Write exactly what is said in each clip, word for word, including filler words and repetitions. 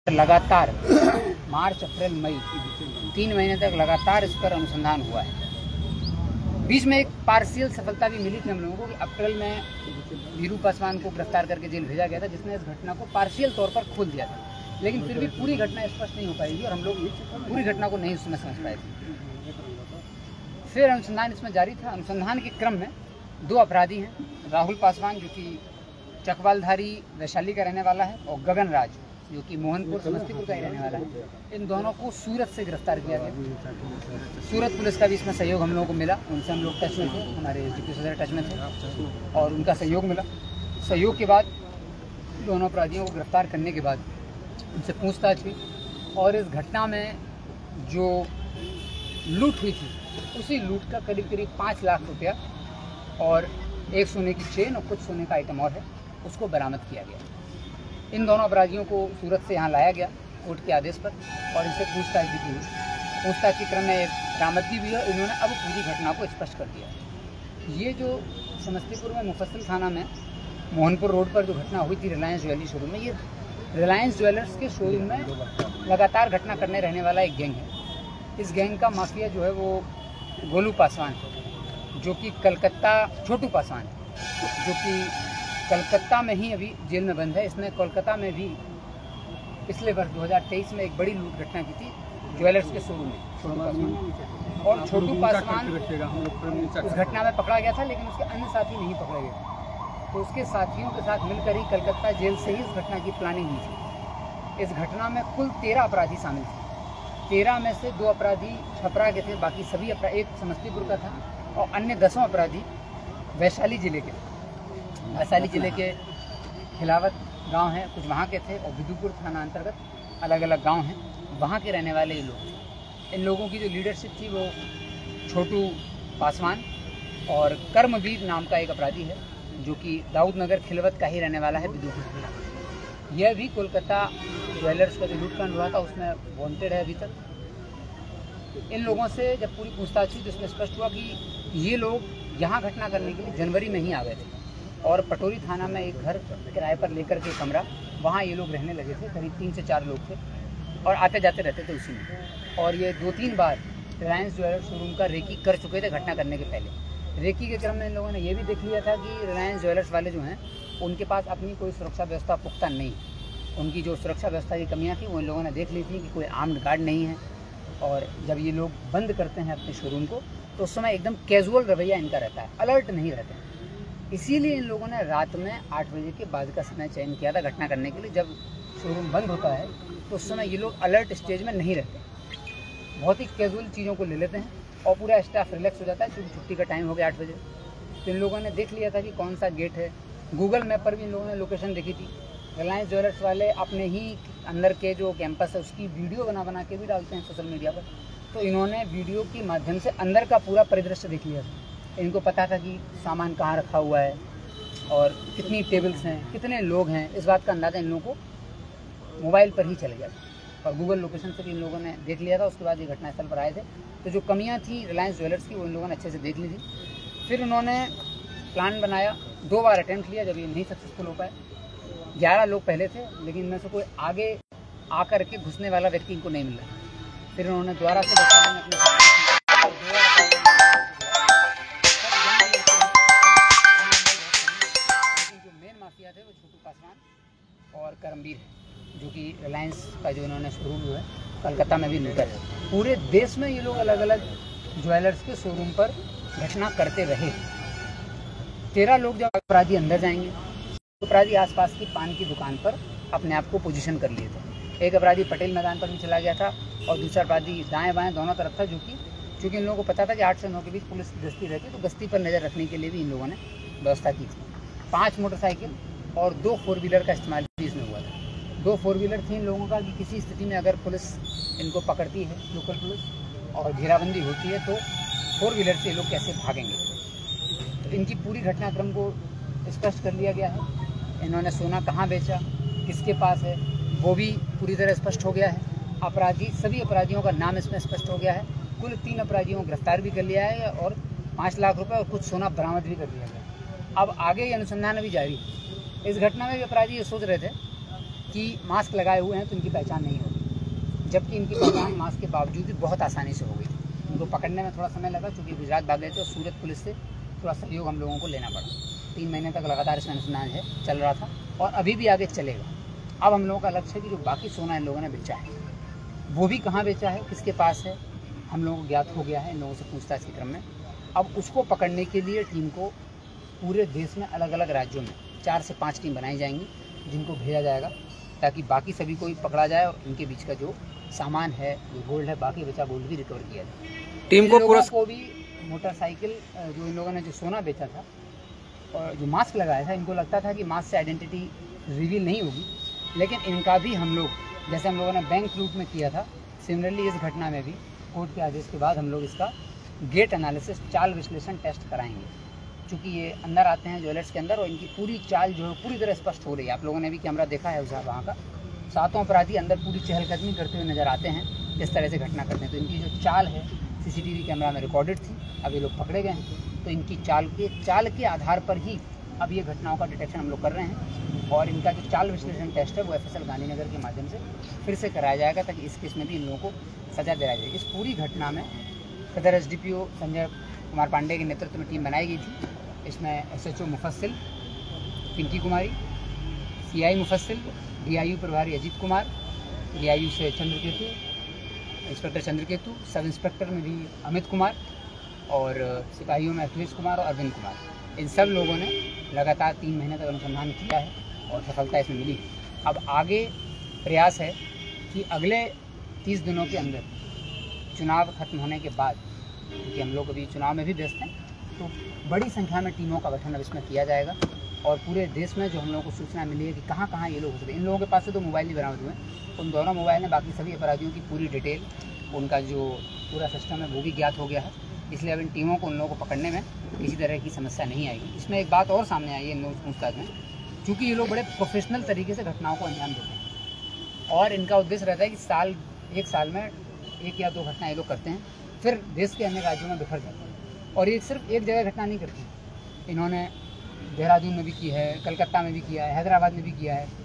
लगातार मार्च अप्रैल मई तीन महीने तक लगातार इस पर अनुसंधान हुआ है। बीच में एक पार्शियल सफलता भी मिली थी हम लोगों को कि अप्रैल में वीरू पासवान को गिरफ्तार करके जेल भेजा गया था, जिसने इस घटना को पार्शियल तौर पर खोल दिया था, लेकिन फिर भी पूरी घटना स्पष्ट नहीं हो पाएगी और हम लोग पूरी घटना को नहीं उसमें समझ पाए थे। फिर अनुसंधान इसमें जारी था। अनुसंधान के क्रम में दो अपराधी हैं, राहुल पासवान जो कि चकवालधारी वैशाली का रहने वाला है और गगन राज जो कि मोहनपुर समस्तीपुर का ही रहने वाला है। इन दोनों को सूरत से गिरफ्तार किया गया। सूरत पुलिस का भी इसमें सहयोग हम लोगों को मिला, उनसे हम लोग टच में थे, हमारे डिप्टी सदर टच में थे और उनका सहयोग मिला। सहयोग के बाद दोनों अपराधियों को गिरफ्तार करने के बाद उनसे पूछताछ हुई और इस घटना में जो लूट हुई थी उसी लूट का करीब करीब पाँच लाख रुपया और एक सोने की चेन और कुछ सोने का आइटम और है, उसको बरामद किया गया। इन दोनों अपराधियों को सूरत से यहाँ लाया गया कोर्ट के आदेश पर और इनसे पूछताछ भी की हुई। पूछताछ के क्रम में एक बरामदगी भी है। इन्होंने अब पूरी घटना को स्पष्ट कर दिया। ये जो समस्तीपुर में मुफस्सिल थाना में मोहनपुर रोड पर जो घटना हुई थी रिलायंस ज्वेलरी शोरूम में, ये रिलायंस ज्वेलर्स के शोरूम में लगातार घटना करने रहने वाला एक गैंग है। इस गैंग का माफिया जो है वो गोलू पासवान जो कि कलकत्ता छोटू पासवान जो कि कलकत्ता में ही अभी जेल में बंद है। इसने कोलकाता में भी पिछले वर्ष दो हज़ार तेईस में एक बड़ी लूट घटना की थी ज्वेलर्स के शोरूम में छोटू पासवान, और छोटू पासवान उस घटना में पकड़ा गया था, लेकिन उसके अन्य साथी नहीं पकड़े गए। तो उसके साथियों के साथ मिलकर ही कलकत्ता जेल से ही इस घटना की प्लानिंग हुई थी। इस घटना में कुल तेरह अपराधी शामिल थे। तेरह में से दो अपराधी छपरा के थे, बाकी सभी अपराधी, एक समस्तीपुर का था और अन्य दसों अपराधी वैशाली जिले के थे। वैशाली जिले के खिलावत गांव हैं, कुछ वहाँ के थे और विदुपुर थाना अंतर्गत अलग अलग गांव हैं, वहाँ के रहने वाले ये लोग थे। इन लोगों की जो लीडरशिप थी वो छोटू पासवान और कर्मवीर नाम का एक अपराधी है जो कि दाऊद नगर खिलवत का ही रहने वाला है, विदुपुर। यह भी कोलकाता ज्वेलर्स का जो लूटकांड हुआ था उसमें वांटेड है अभी तक। इन लोगों से जब पूरी पूछताछ हुई तो इसमें स्पष्ट हुआ कि ये लोग यहाँ घटना करने के लिए जनवरी में ही आ गए थे और पटोरी थाना में एक घर किराए पर लेकर के कमरा, वहाँ ये लोग रहने लगे थे। करीब तीन से चार लोग थे और आते जाते रहते थे उसी में। और ये दो तीन बार रिलायंस ज्वेलर्स शोरूम का रेकी कर चुके थे घटना करने के पहले। रेकी के क्रम में इन लोगों ने ये भी देख लिया था कि रिलायंस ज्वेलर्स वाले जो हैं उनके पास अपनी कोई सुरक्षा व्यवस्था पुख्ता नहीं। उनकी जो सुरक्षा व्यवस्था की कमियाँ थी वो इन लोगों ने देख ली थी कि कोई आर्म्ड गार्ड नहीं है और जब ये लोग बंद करते हैं अपने शोरूम को तो उस समय एकदम कैजुअल रवैया इनका रहता है, अलर्ट नहीं रहते हैं। इसीलिए इन लोगों ने रात में आठ बजे के बाद का समय चयन किया था घटना करने के लिए। जब शोरूम बंद होता है तो उस समय ये लोग अलर्ट स्टेज में नहीं रहते, बहुत ही कैजुअल चीज़ों को ले लेते हैं और पूरा स्टाफ रिलैक्स हो जाता है क्योंकि छुट्टी का टाइम हो गया आठ बजे। तो इन लोगों ने देख लिया था कि कौन सा गेट है। गूगल मैप पर भी इन लोगों ने लोकेशन देखी थी। रिलायंस ज्वेलर्स वाले अपने ही अंदर के जो कैंपस है उसकी वीडियो बना बना के भी डालते हैं सोशल मीडिया पर। तो इन्होंने वीडियो के माध्यम से अंदर का पूरा परिदृश्य देख लिया था। इनको पता था कि सामान कहाँ रखा हुआ है और कितनी टेबल्स हैं, कितने लोग हैं, इस बात का अंदाज़ा इन लोगों को मोबाइल पर ही चल गया और गूगल लोकेशन से भी इन लोगों ने देख लिया था। उसके बाद ये घटनास्थल पर आए थे तो जो कमियां थी रिलायंस ज्वेलर्स की वो इन लोगों ने अच्छे से देख ली थी। फिर उन्होंने प्लान बनाया, दो बार अटैम्प्ट किया, जब ये नहीं सक्सेसफुल हो पाए। ग्यारह लोग पहले थे लेकिन इनमें से कोई आगे आकर के घुसने वाला व्यक्ति इनको नहीं मिला। फिर उन्होंने दोबारा से माफिया थे वो छोटू पासवान और करमवीर है जो कि रिलायंस का जो इन्होंने शोरूम जो है कलकत्ता में भी लूटा है। पूरे देश में ये लोग अलग अलग ज्वेलर्स के शोरूम पर घटना करते रहे। तेरह लोग जब अपराधी अंदर जाएंगे तो अपराधी आसपास की पान की दुकान पर अपने आप को पोजीशन कर लिए थे। एक अपराधी पटेल मैदान पर भी चला गया था और दूसरा अपराधी दाएँ बाएँ दोनों तरफ था, जो कि चूँकि इन लोगों को पता था कि आठ से नौ के बीच पुलिस गश्ती रहती, तो गश्ती पर नज़र रखने के लिए भी इन लोगों ने व्यवस्था की थी। पाँच मोटरसाइकिल और दो फोर व्हीलर का इस्तेमाल भी इसमें हुआ था। दो फोर व्हीलर थी इन लोगों का कि किसी स्थिति में अगर पुलिस इनको पकड़ती है, लोकल पुलिस, और घेराबंदी होती है तो फोर व्हीलर से ये लोग कैसे भागेंगे। तो इनकी पूरी घटनाक्रम को स्पष्ट कर लिया गया है। इन्होंने सोना कहाँ बेचा, किसके पास है, वो भी पूरी तरह स्पष्ट हो गया है। अपराधी, सभी अपराधियों का नाम इसमें स्पष्ट हो गया है। कुल तीन अपराधियों को गिरफ्तार भी कर लिया है और पाँच लाख रुपये और कुछ सोना बरामद भी कर दिया गया। अब आगे ये अनुसंधान अभी जारी है। इस घटना में भी अपराधी ये सोच रहे थे कि मास्क लगाए हुए हैं तो इनकी पहचान नहीं होगी, जबकि इनकी पहचान मास्क के बावजूद भी बहुत आसानी से हो गई। इनको पकड़ने में थोड़ा समय लगा क्योंकि गुजरात भाग गए थे और सूरत पुलिस से थोड़ा सहयोग हम लोगों को लेना पड़ा। तीन महीने तक लगातार इसमें अनुसंधान है चल रहा था और अभी भी आगे चलेगा। अब हम लोगों का लक्ष्य है कि जो बाकी सोना इन लोगों ने बेचा है वो भी कहाँ बेचा है, किसके पास है, हम लोगों को ज्ञात हो गया है इन लोगों से पूछताछ के क्रम में। अब उसको पकड़ने के लिए टीम को पूरे देश में अलग अलग राज्यों में चार से पाँच टीम बनाई जाएंगी, जिनको भेजा जाएगा ताकि बाकी सभी को भी पकड़ा जाए और इनके बीच का जो सामान है, जो गोल्ड है, बाकी बचा गोल्ड भी रिकवर किया जाए। टीम को पुरस्... को भी मोटरसाइकिल जो इन लोगों ने जो सोना बेचा था और जो मास्क लगाया था, इनको लगता था कि मास्क से आइडेंटिटी रिवील नहीं होगी, लेकिन इनका भी हम लोग जैसे हम लोगों ने बैंक लूट में किया था, सिमिलरली इस घटना में भी कोर्ट के आदेश के बाद हम लोग इसका गेट एनालिसिस, चाल विश्लेषण टेस्ट कराएंगे। चूँकि ये अंदर आते हैं ज्वेलर्स के अंदर और इनकी पूरी चाल जो है पूरी तरह स्पष्ट हो रही है। आप लोगों ने भी कैमरा देखा है उस वहाँ का, सातों अपराधी अंदर पूरी चहलकदमी करते हुए नजर आते हैं, किस तरह से घटना करते हैं। तो इनकी जो चाल है सीसीटीवी कैमरा में रिकॉर्डेड थी, अब ये लोग पकड़े गए हैं, तो इनकी चाल के चाल के आधार पर ही अब ये घटनाओं का डिटेक्शन हम लोग कर रहे हैं और इनका जो चाल विश्लेषण टेस्ट है वो एफ एस एल गांधीनगर के माध्यम से फिर से कराया जाएगा ताकि इस केस में भी इन लोगों को सजा दिलाई जाए। इस पूरी घटना में सदर S D P O Sanjay Kumar Pandey के नेतृत्व में टीम बनाई गई थी। इसमें एस एच ओ मुफस्सिल पिंकी कुमारी, सी आई मुफस्सिल, डी आई यू प्रभारी Ajit Kumar, D I U से Chandraketu, inspector Chandraketu, sub inspector में भी अमित कुमार और सिपाहियों में अखिलेश कुमार और अरविंद कुमार, इन सब लोगों ने लगातार तीन महीने तक अनुसंधान किया है और सफलता इसमें मिली। अब आगे प्रयास है कि अगले तीस दिनों के अंदर चुनाव खत्म होने के बाद, क्योंकि हम लोग अभी चुनाव में भी व्यस्त हैं, तो बड़ी संख्या में टीमों का गठन अब इसमें किया जाएगा और पूरे देश में जो हम लोगों को सूचना मिली है कि कहाँ कहाँ ये लोग हो सकते हैं। इन लोगों के पास से तो मोबाइल नहीं बरामद हुए, उन दोनों मोबाइल में बाकी सभी अपराधियों की पूरी डिटेल, उनका जो पूरा सिस्टम है वो भी ज्ञात हो गया है। इसलिए अब इन टीमों को उन लोगों को पकड़ने में किसी तरह की समस्या नहीं आएगी। इसमें एक बात और सामने आई है इन लोगों की पूछताछ में, क्योंकि ये लोग बड़े प्रोफेशनल तरीके से घटनाओं को अंजाम देते हैं और इनका उद्देश्य रहता है कि साल एक साल में एक या दो घटना ये लोग करते हैं, फिर देश के अन्य राज्यों में बिखर जाते हैं। और ये सिर्फ एक जगह घटना नहीं करते, इन्होंने देहरादून में भी की है, कलकत्ता में भी किया है, हैदराबाद में भी किया है।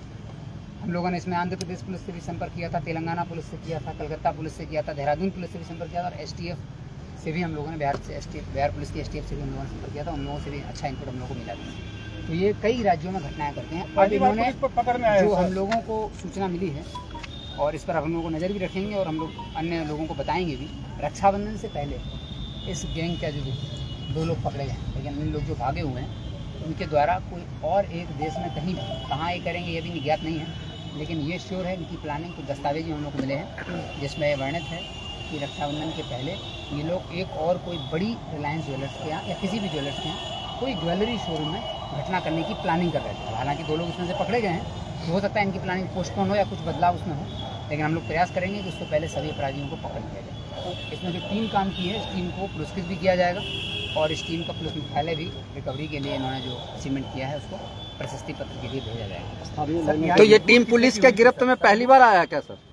हम लोगों ने इसमें आंध्र प्रदेश पुलिस से भी संपर्क किया था, तेलंगाना पुलिस से किया था, कलकत्ता पुलिस से किया था, देहरादून पुलिस से भी संपर्क किया था और एस टी एफ से भी हम लोगों ने बिहार से S T F Bihar police की एस टी एफ से भी हम लोगों ने संपर्क किया था। उन लोगों से भी अच्छा इनपुट हम लोगों को मिला था। तो ये कई राज्यों में घटनाएं करते हैं। अब इन्होंने जो हम लोगों को सूचना मिली है और इस पर हम लोगों को नज़र भी रखेंगे और हम लोग अन्य लोगों को बताएंगे भी। रक्षाबंधन से पहले इस गैंग का जो दो लोग पकड़े गए हैं, लेकिन इन लोग जो भागे हुए हैं उनके द्वारा कोई और एक देश में कहीं कहाँ ये करेंगे ये भी ज्ञात नहीं है, लेकिन ये श्योर है इनकी प्लानिंग कुछ दस्तावेज हम लोग को मिले हैं जिसमें वर्णित है कि रक्षाबंधन के पहले ये लोग एक और कोई बड़ी रिलायंस ज्वेलर्स के यहाँ या किसी भी ज्वेलर्स के यहाँ कोई ज्वेलरी शोरूम में घटना करने की प्लानिंग कर रहे थे। हालांकि दो लोग इसमें से पकड़े गए हैं, तो हो सकता है इनकी प्लानिंग पोस्टपोन हो या कुछ बदलाव उसमें हो, लेकिन हम लोग प्रयास करेंगे कि उससे पहले सभी अपराधियों को पकड़ लिया जाए। इसमें जो टीम काम की है इस टीम को पुरस्कृत भी किया जाएगा और इस टीम का पुलिस मुख्यालय भी रिकवरी के लिए इन्होंने जो अचीवमेंट किया है उसको प्रशस्ति पत्र के लिए भेजा जाएगा। तो ये टीम पुलिस के गिरफ्त में पहली बार आया क्या सर?